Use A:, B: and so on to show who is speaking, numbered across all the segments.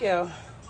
A: you.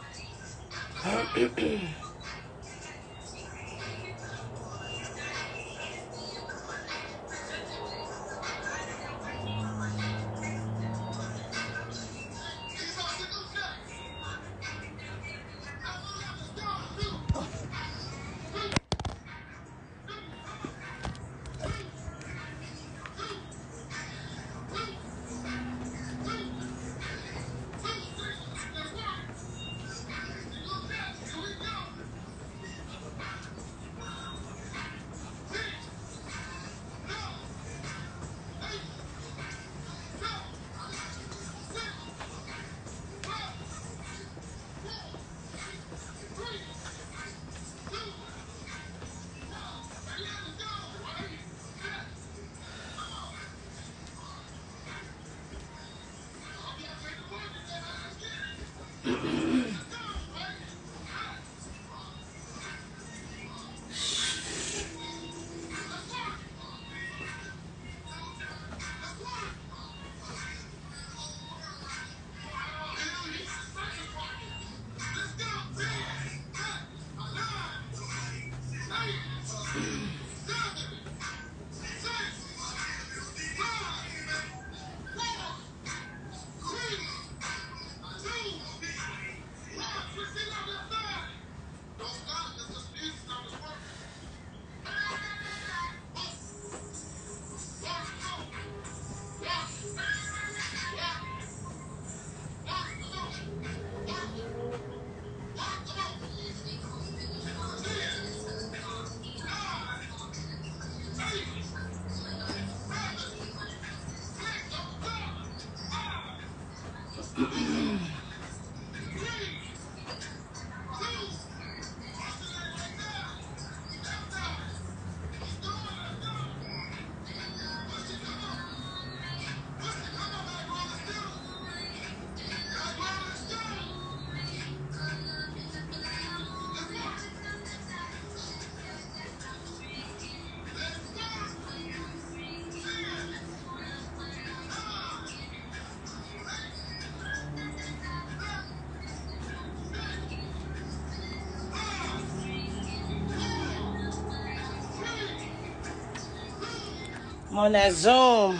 A: I'm on that Zoom.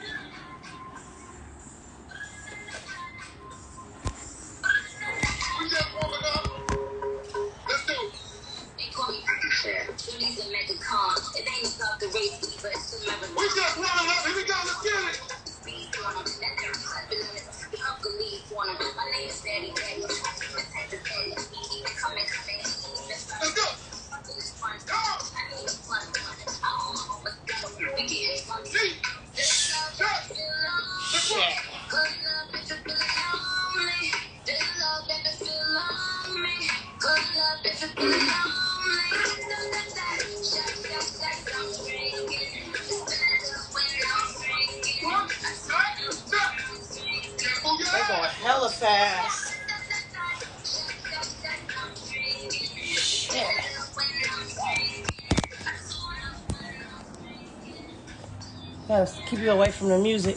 A: They're going hella fast. Shit. Gotta keep you away from the music.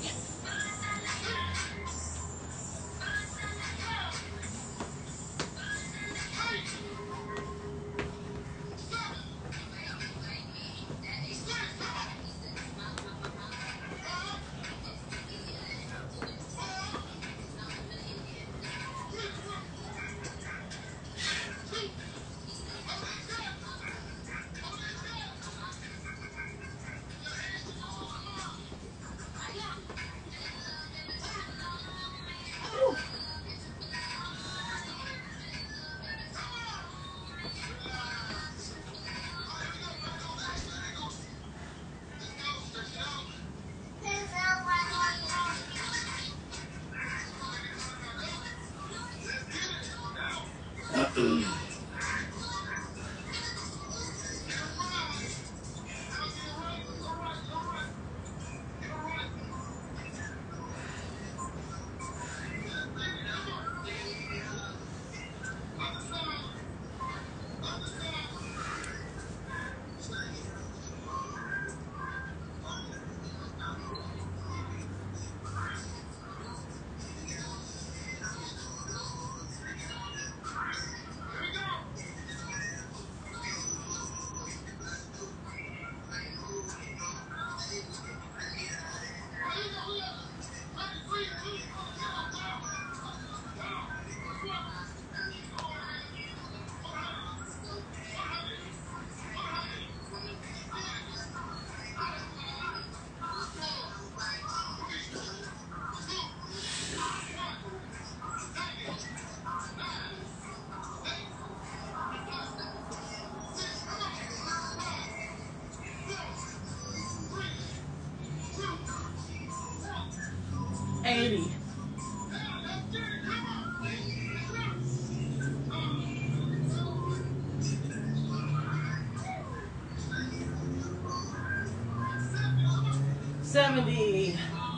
A: 70.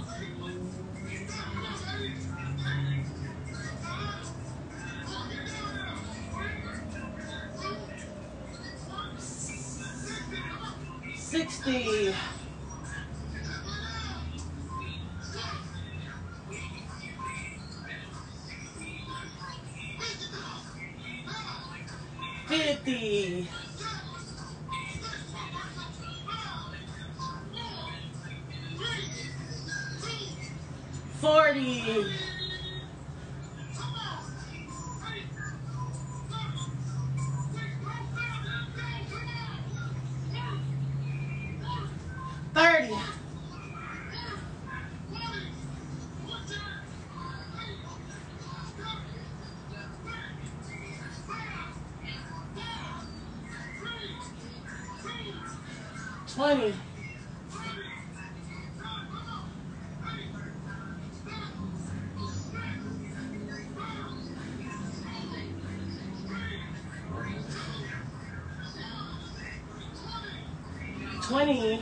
A: 60. 50. 40. 30. 20. 20.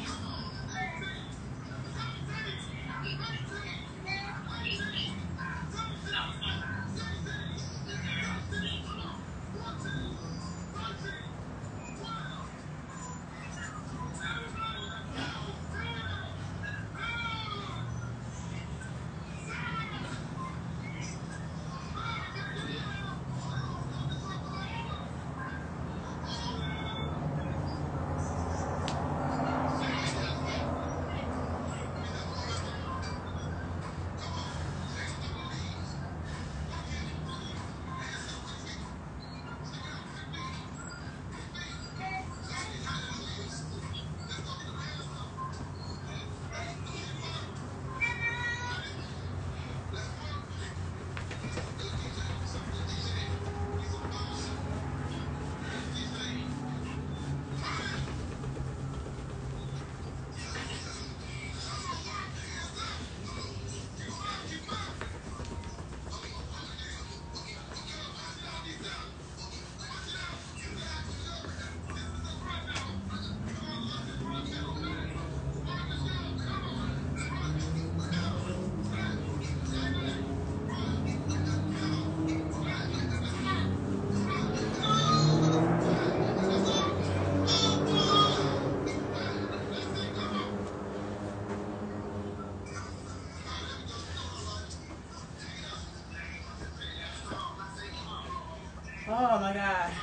A: Oh my God.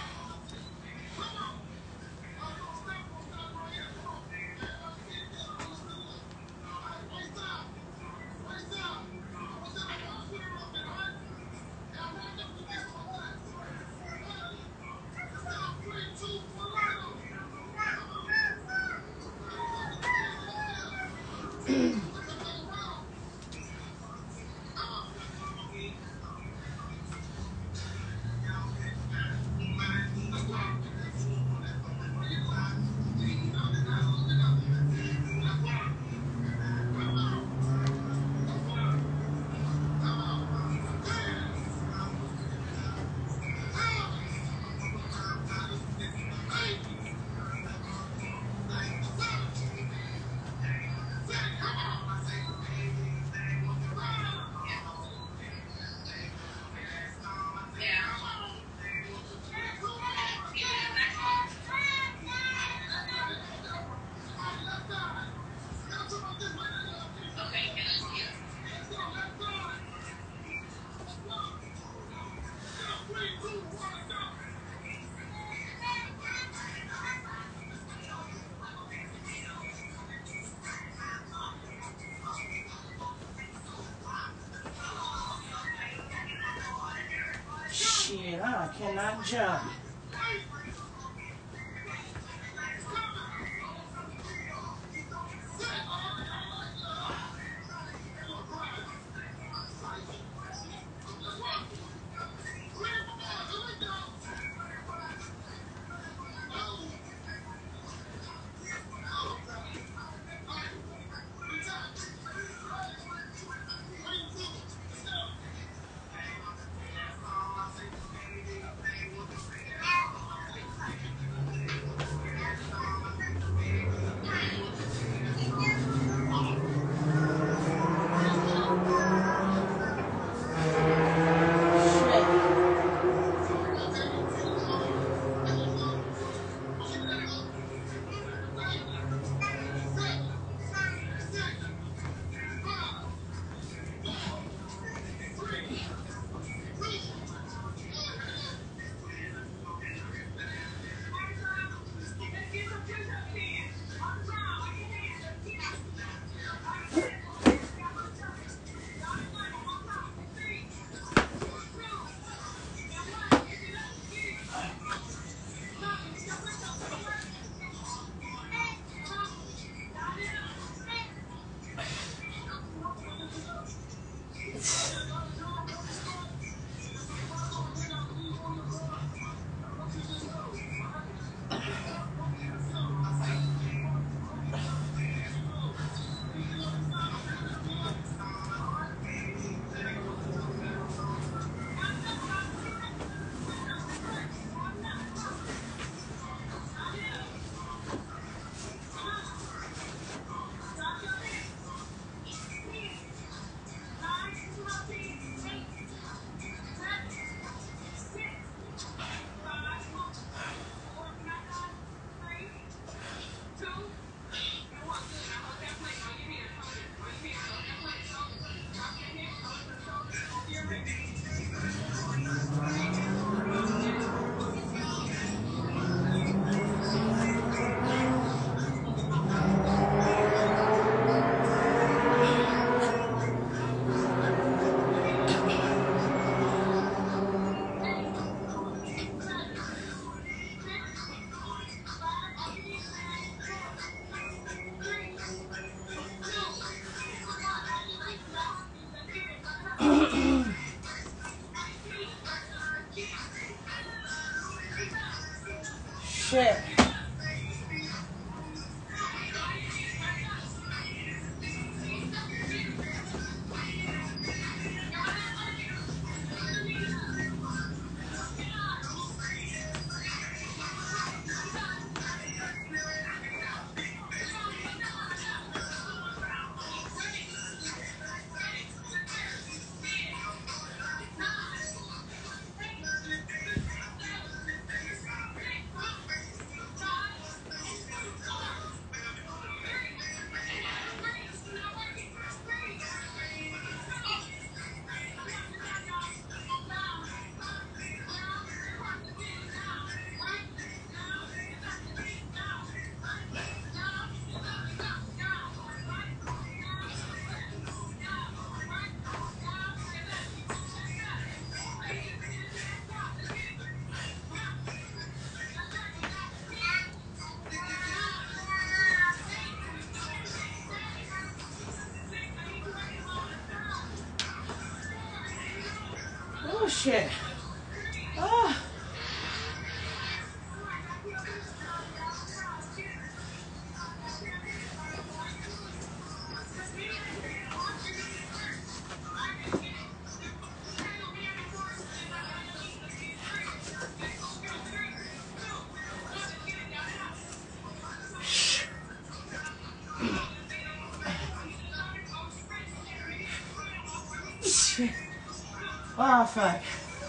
A: Shit, I cannot jump. shit. Oh shit. Ah. Shit. Oh fuck.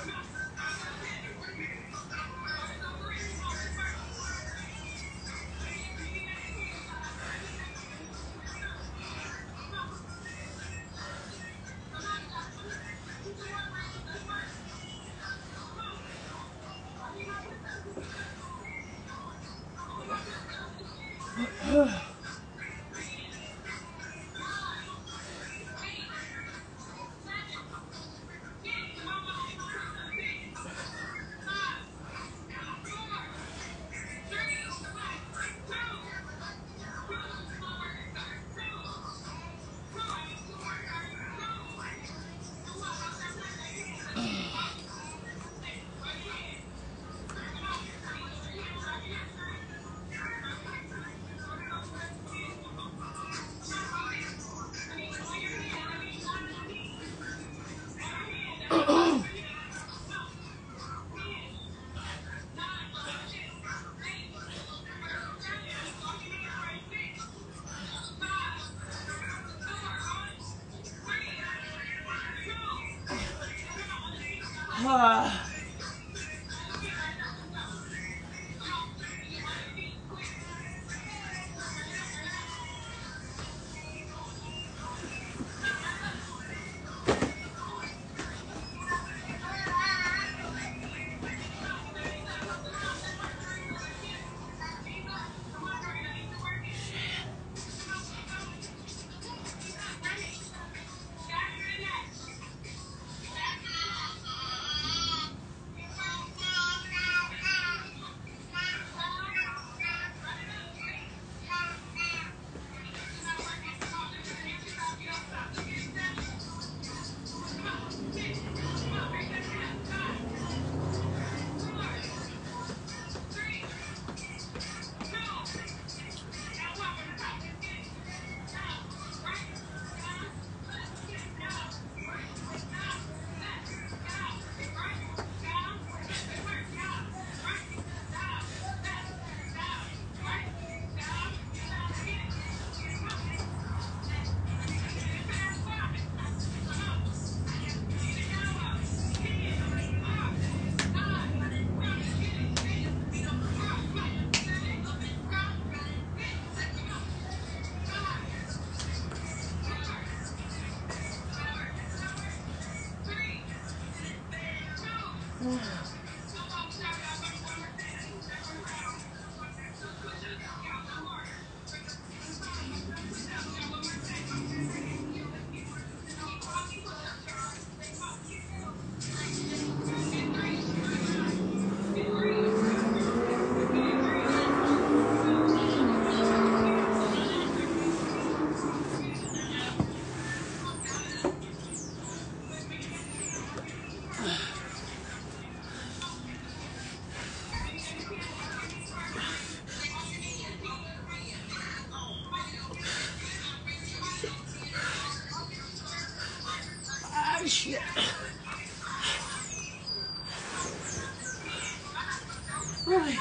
A: Ah. shit. Really?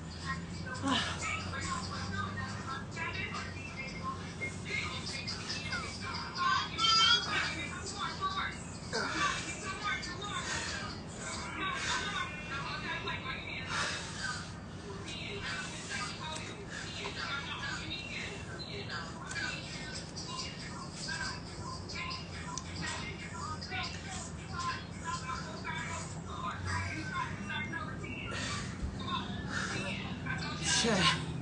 A: Shit.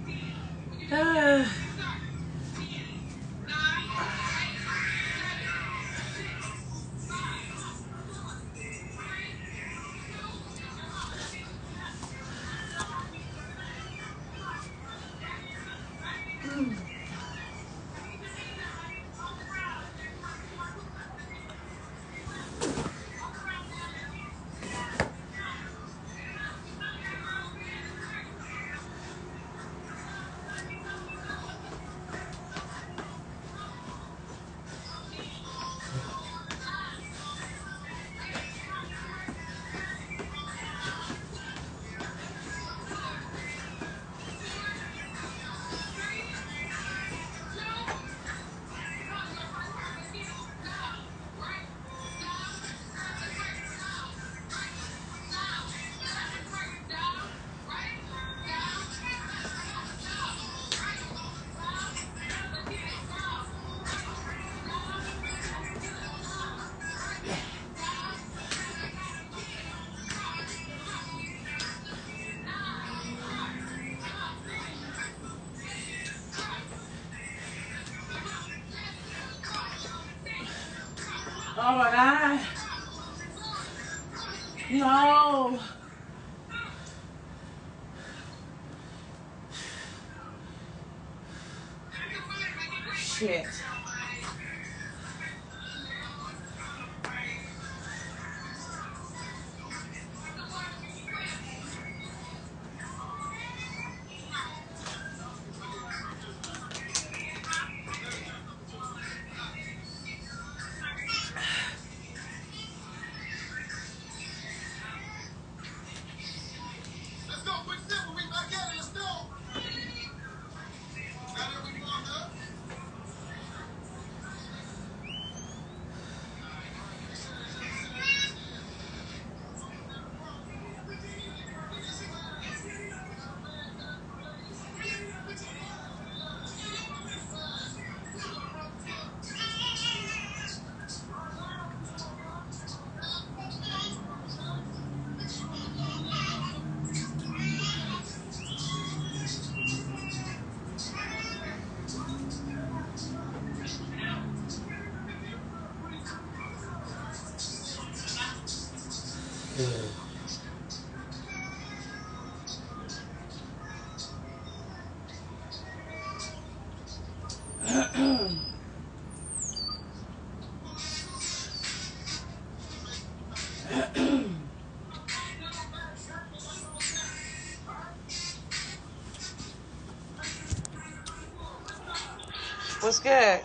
A: Oh my God. No. Shit. What's good?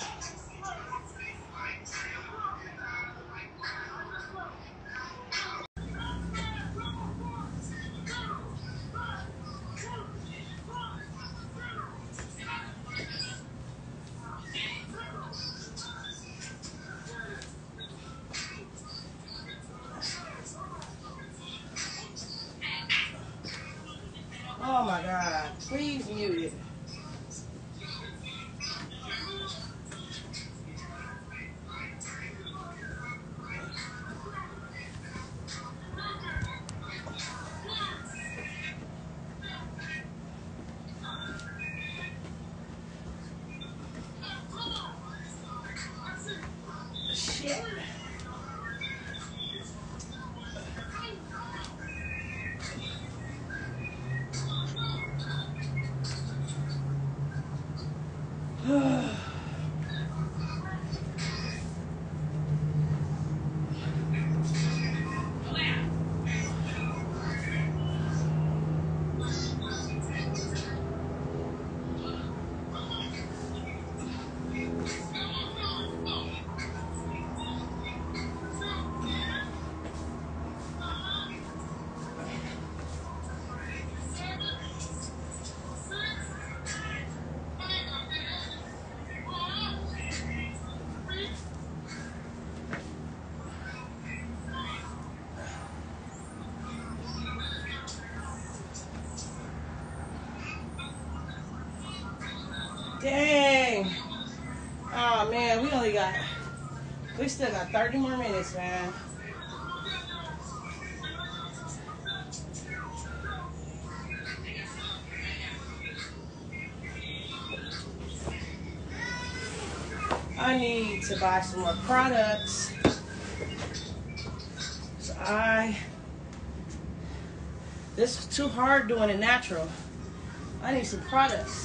A: Oh my God. Please mute it. Shit. Dang. Oh man, we still got 30 more minutes, man. I need to buy some more products. So this is too hard doing it natural. I need some products.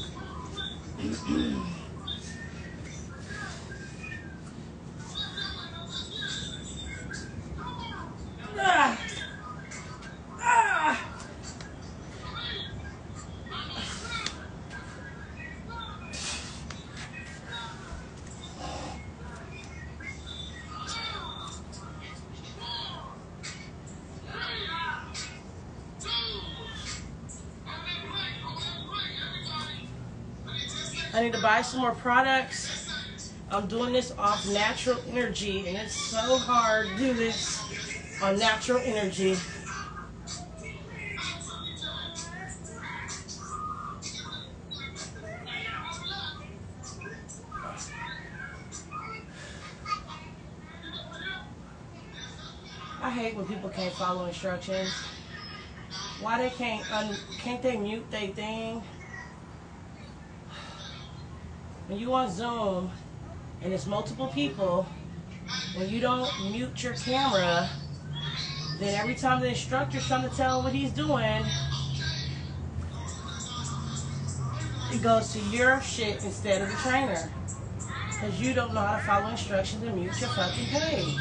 A: Ah. Ah. I need to buy some more products. I'm doing this off natural energy, and it's so hard to do this on natural energy. I hate when people can't follow instructions. Why they can't they mute their thing? When you on Zoom and it's multiple people, when you don't mute your camera, then every time the instructor's trying to tell him what he's doing, it goes to your shit instead of the trainer. Because you don't know how to follow instructions and mute your fucking page.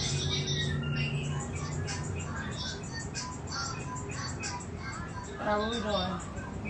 A: Alright, what are we doing?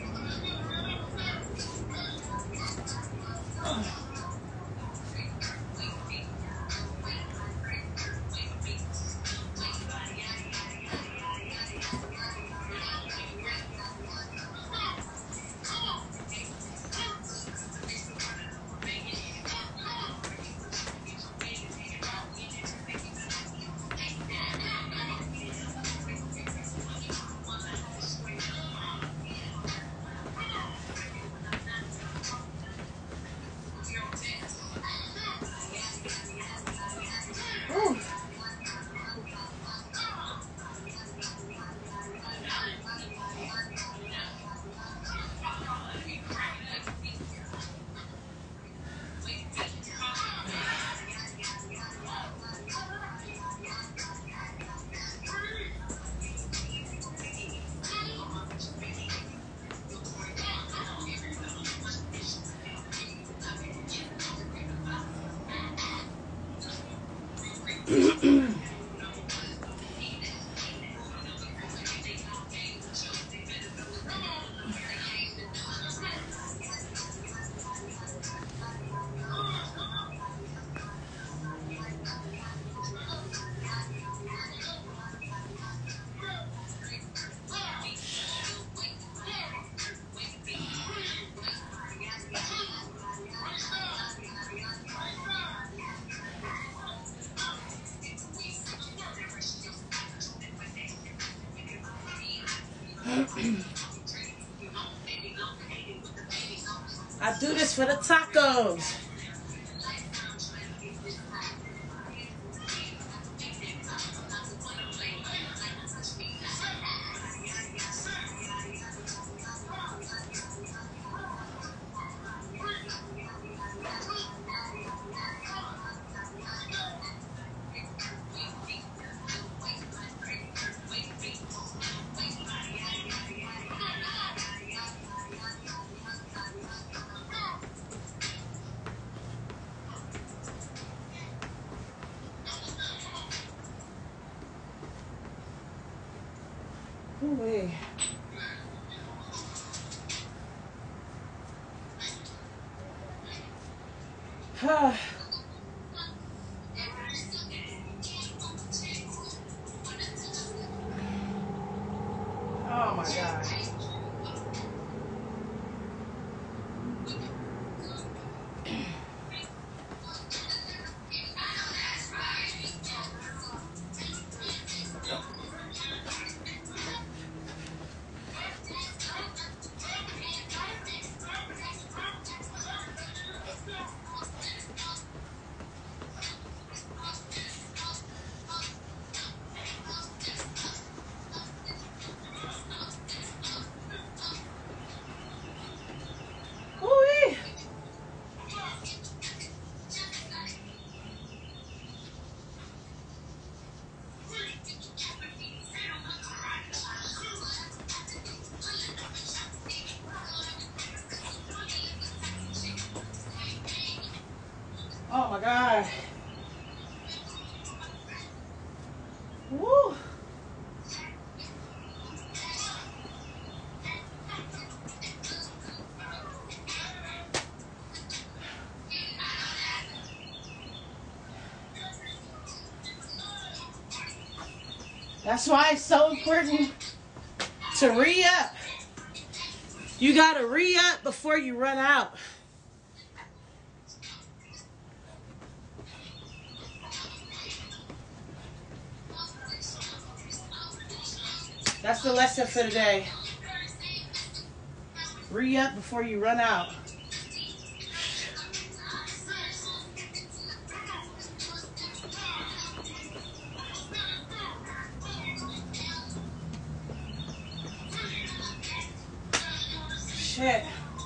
A: I do this for the tacos. Ooh-wee. Oh my God. my God. Woo. That's why it's so important to re-up. You gotta re-up before you run out. That's the lesson for today. Re-up before you run out. Shit.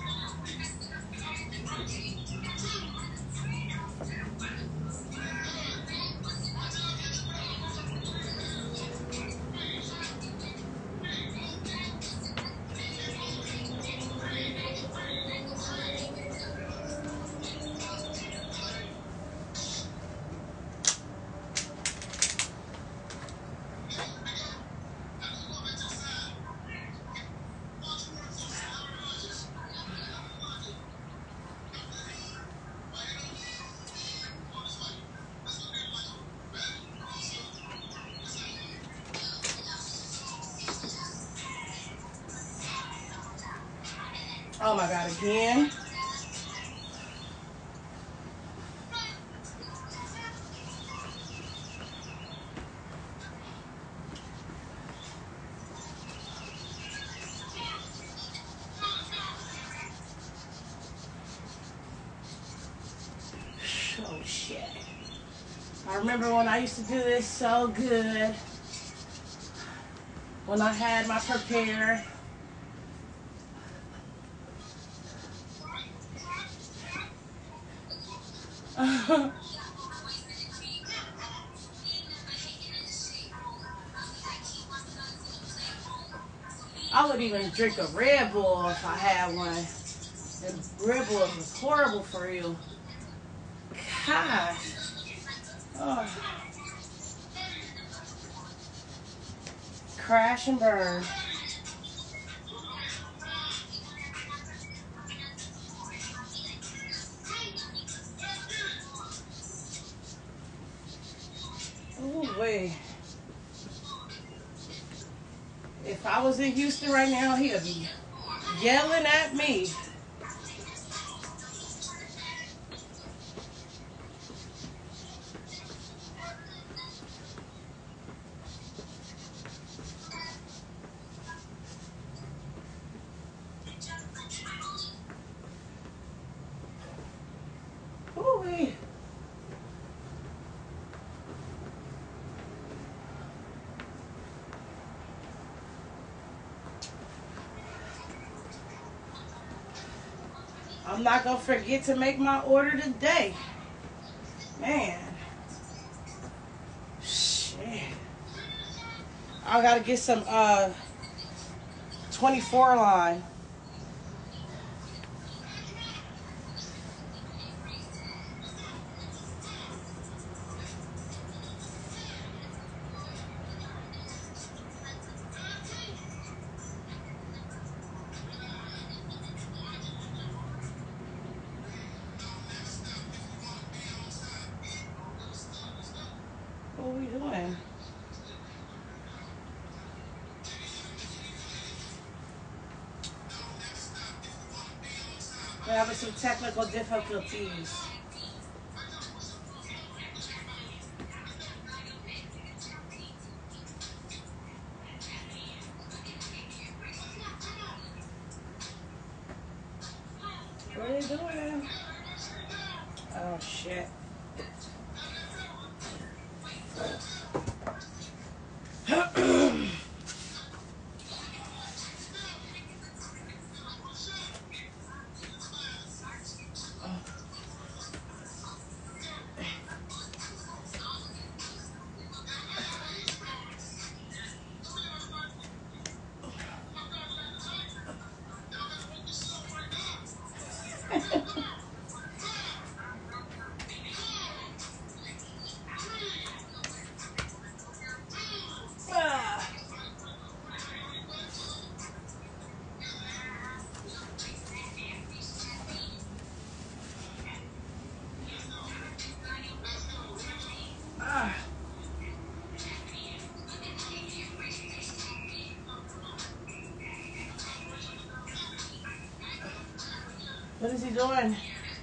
A: Oh my God, again. Oh shit. I remember when I used to do this so good. When I had my prepare. I would even drink a Red Bull if I had one. And Red Bull was horrible for you. Gosh. Oh. Crash and burn. Ooh, wait. If I was in Houston right now, he'd be yelling at me. Ooh, wait. I'm not gonna forget to make my order today. Man. Shit. I gotta get some 24 line. What are we doing? We're having some technical difficulties. What are you doing? Oh shit. What is he doing?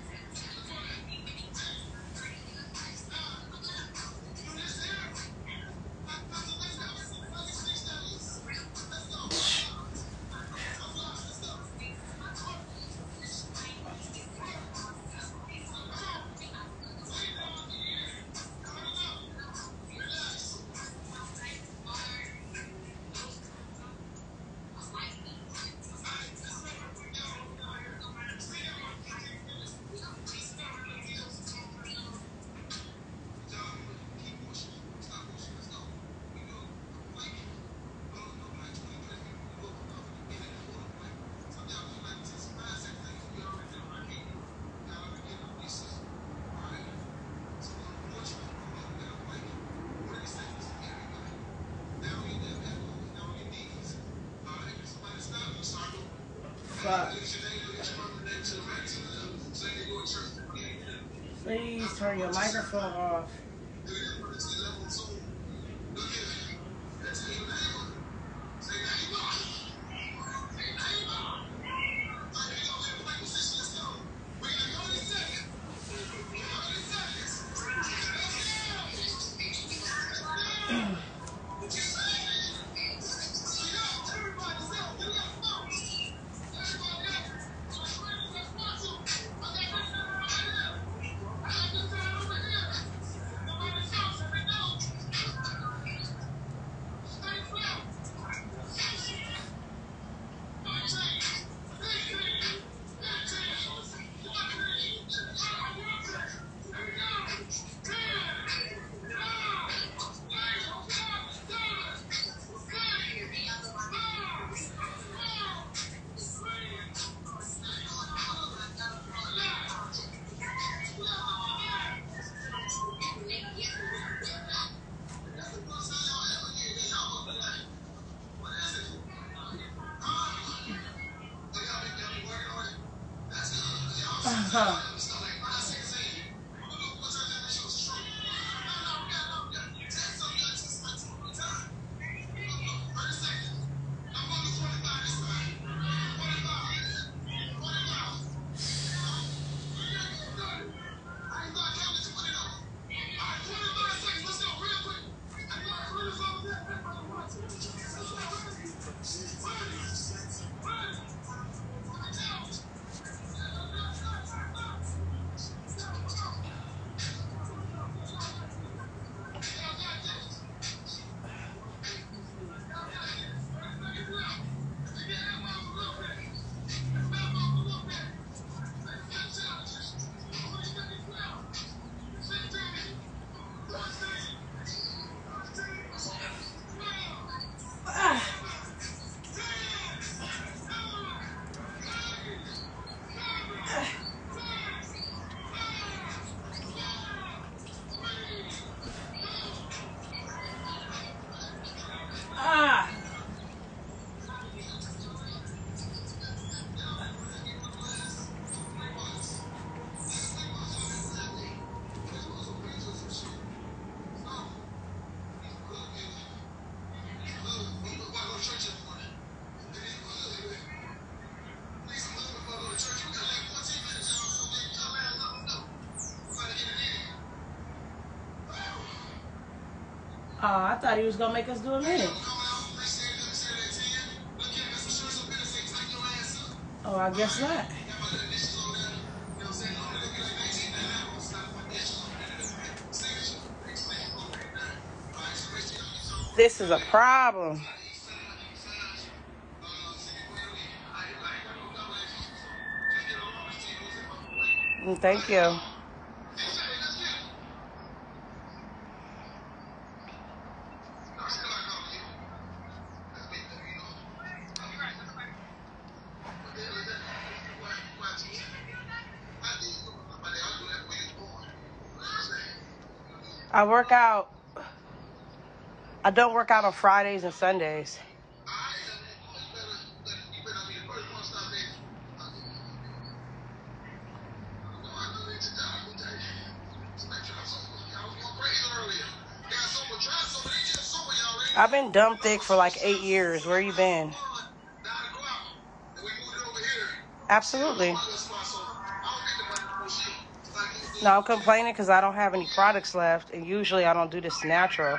A: Please turn your microphone off. Oh, I thought he was going to make us do a minute. Oh, I guess not. This is a problem. Thank you. I work out. I don't work out on Fridays and Sundays. I've been dumb thick for like 8 years. Where you been? Absolutely. No, I'm complaining because I don't have any products left, and usually I don't do this natural.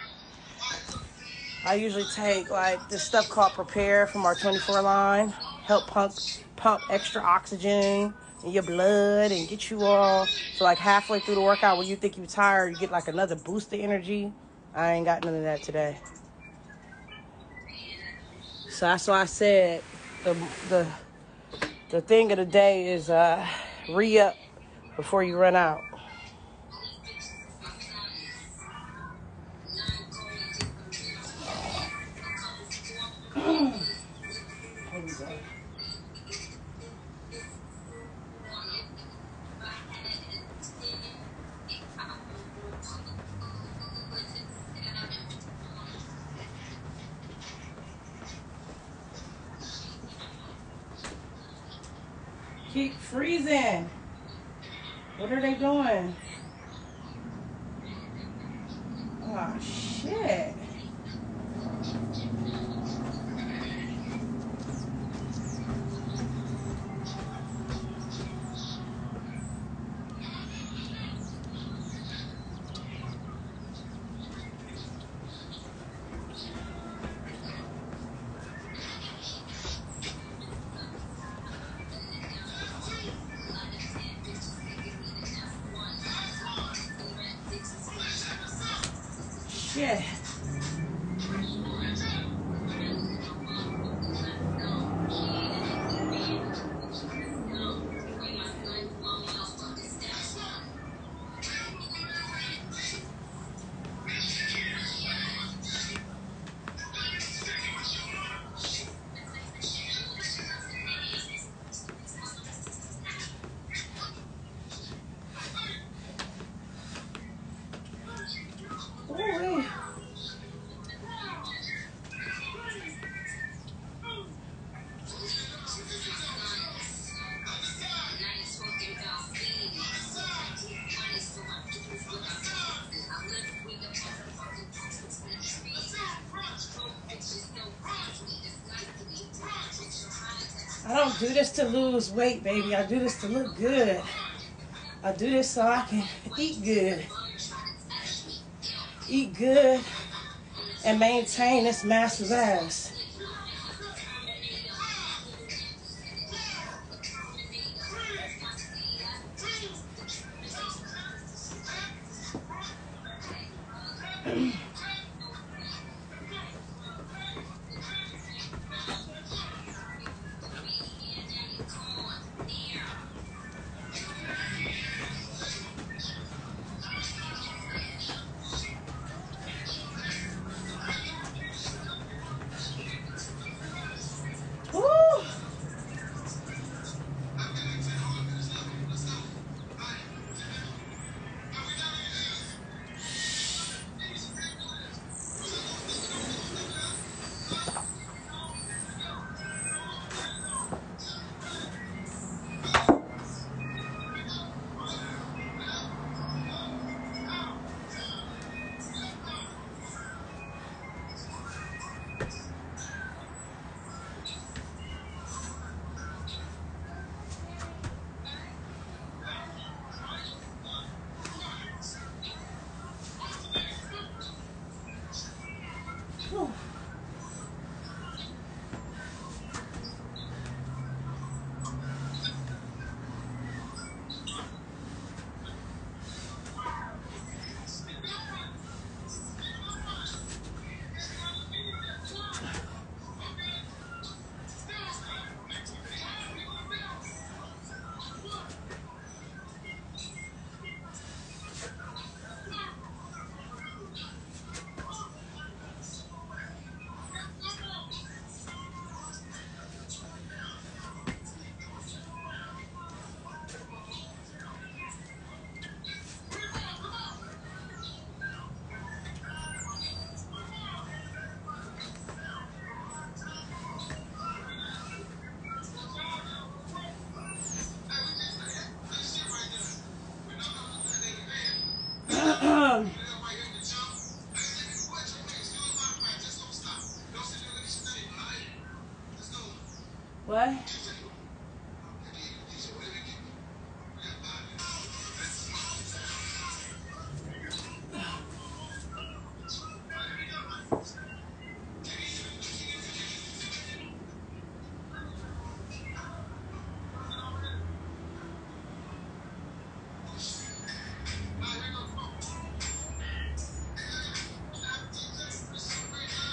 A: I usually take like this stuff called Prepare from our 24 line, help pump extra oxygen in your blood and get you all so like halfway through the workout when you think you're tired, you get like another boost of energy. I ain't got none of that today. So that's why I said the thing of the day is re-up before you run out. Keep freezing. What are they doing? Oh, shit. Shit. Ooh-wee. I don't do this to lose weight, baby. I do this to look good. I do this so I can eat good. Eat good and maintain this massive ass.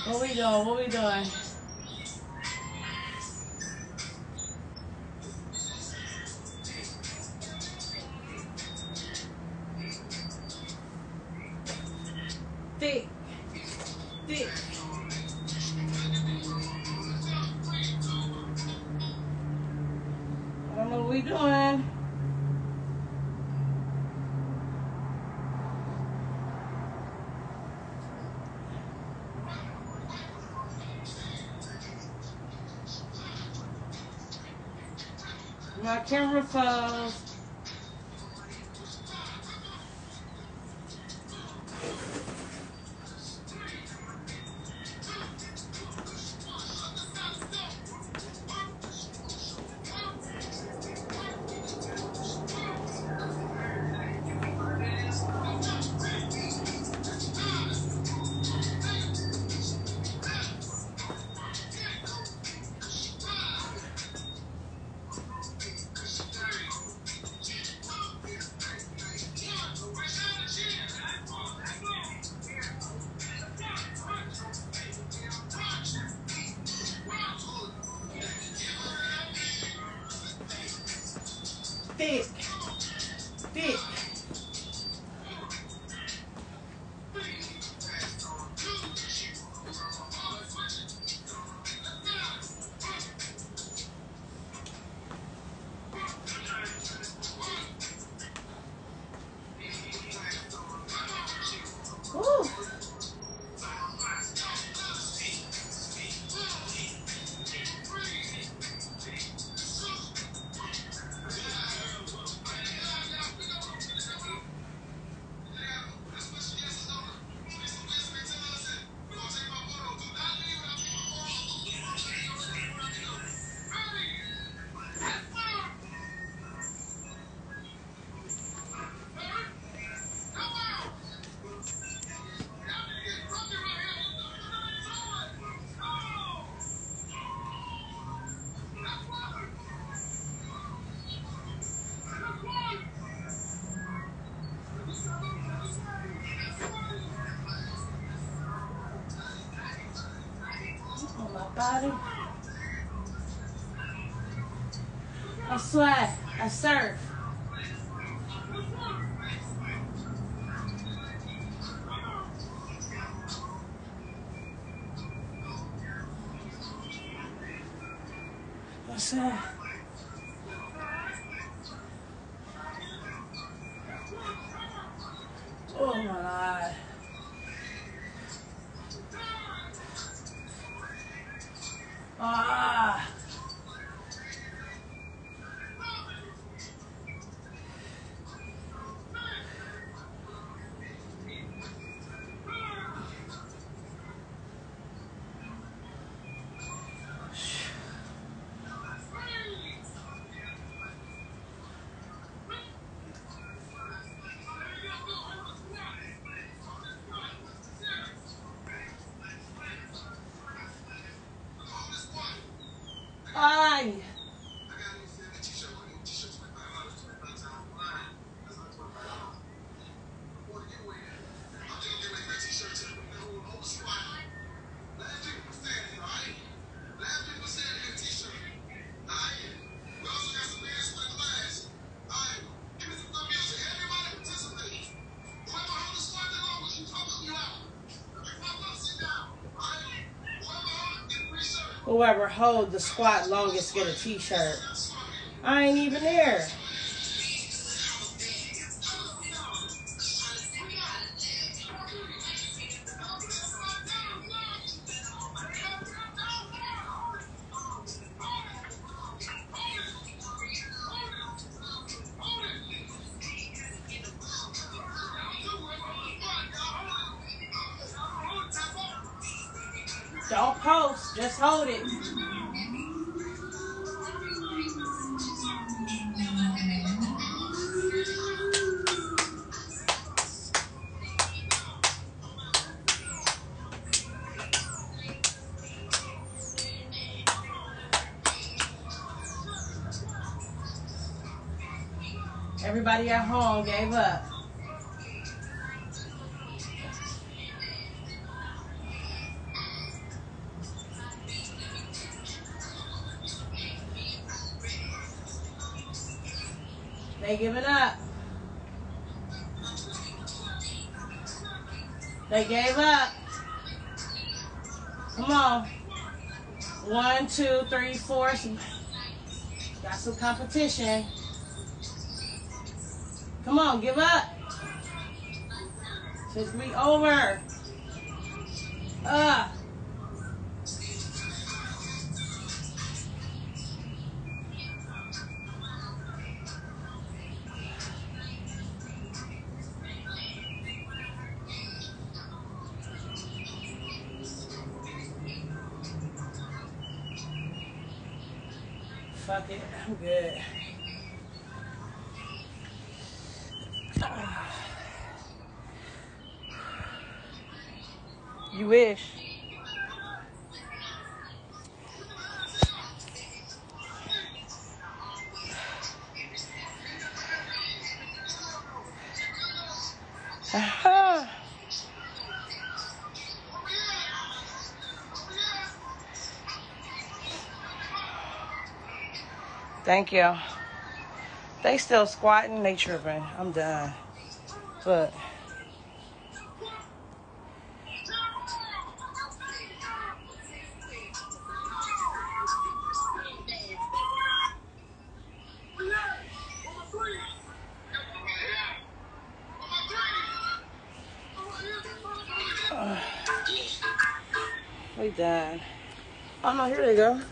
A: What we doing? What we doing? Thick. Thick. I don't know what we doing. My camera falls. Thick. Thick. Woo. On my body. I sweat. I surf. What's that? Oh my God. Ah. Ay. Whoever hold the squat longest get a t-shirt. I ain't even there. Don't post, just hold it. Everybody at home gave up. They giving up. They gave up. Come on. 1, 2, 3, 4. Got some competition. Come on, give up. So it's gonna be over. Fuck it, I'm good. You wish. Thank you. They still squatting, they tripping. I'm done. But we done. Oh no, here they go.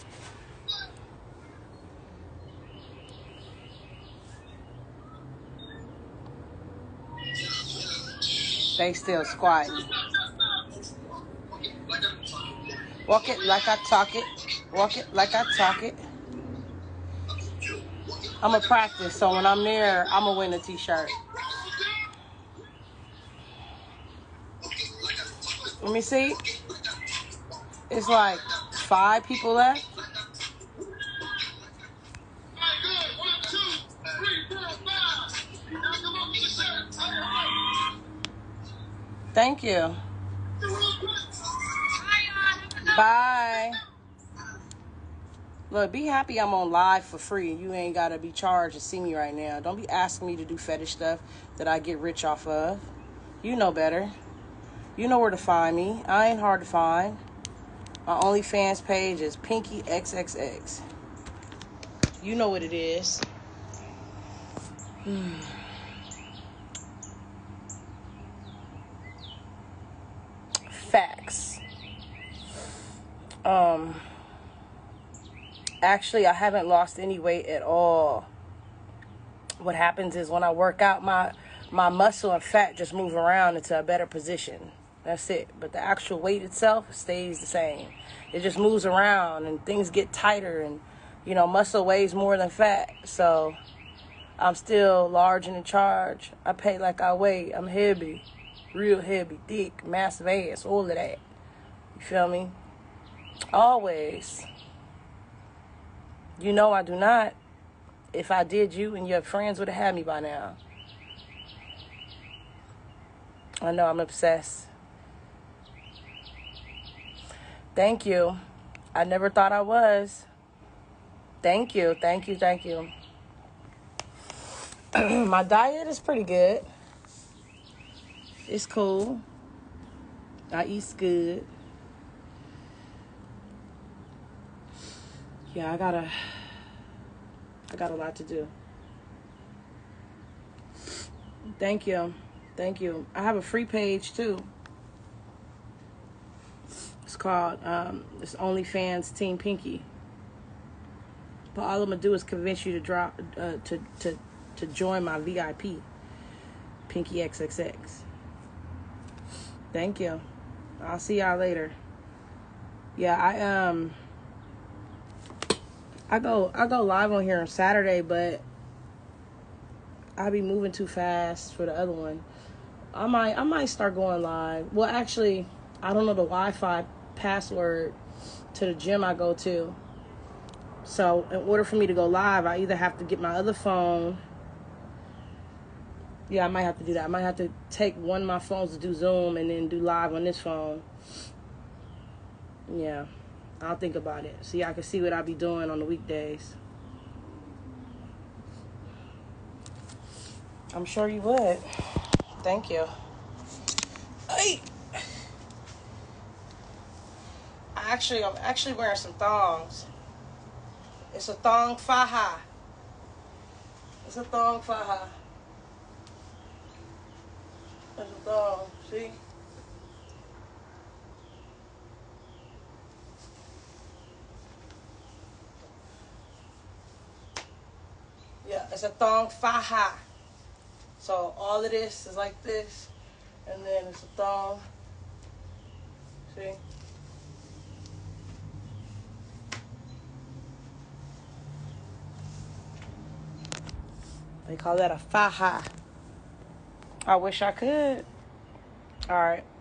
A: They still squatting. Walk it like I talk it. Walk it like I talk it. I'm going to practice, so when I'm there, I'm going to win a t-shirt. Let me see. It's like 5 people left. Thank you. Bye. Look, be happy I'm on live for free. You ain't got to be charged to see me right now. Don't be asking me to do fetish stuff that I get rich off of. You know better. You know where to find me. I ain't hard to find. My OnlyFans page is Pinky XXX. You know what it is. Facts. Actually, I haven't lost any weight at all. What happens is when I work out, my muscle and fat just move around into a better position. That's it. But the actual weight itself stays the same. It just moves around and things get tighter, and muscle weighs more than fat. So I'm still large and in charge. I pay like I weigh. I'm heavy, real heavy, thick, massive ass, all of that. You feel me? Always. You know I do not. If I did, you and your friends would have had me by now. I know I'm obsessed. Thank you. I never thought I was. Thank you. Thank you. Thank you. My diet is pretty good. It's cool. I eat good. Yeah, I got a lot to do. Thank you. Thank you. I have a free page too. It's called it's OnlyFans Team Pinky. But all I'm gonna do is convince you to drop to join my VIP, Pinky XXX. Thank you. I'll see y'all later. Yeah, I go live on here on Saturday, but I'll be moving too fast for the other one. I might start going live. Well, actually, I don't know the Wi-Fi password to the gym I go to. So in order for me to go live, I either have to get my other phone. Yeah, I might have to do that. I might have to take one of my phones to do Zoom and then do live on this phone. Yeah, I'll think about it. See, I can see what I'll be doing on the weekdays. I'm sure you would. Thank you. Hey. I'm actually wearing some thongs. It's a thong faja. It's a thong faja. It's a thong. See? Yeah, it's a thong faja. So all of this is like this, and then it's a thong. See? They call that a faja. I wish I could. All right.